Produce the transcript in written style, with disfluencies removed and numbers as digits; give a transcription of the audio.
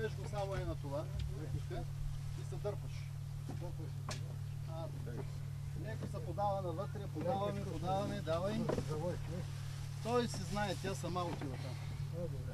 Слагаш го само на това и се дърпаш. Леко се подава навътре, подаваме, давай. Той си знае, тя сама отива там.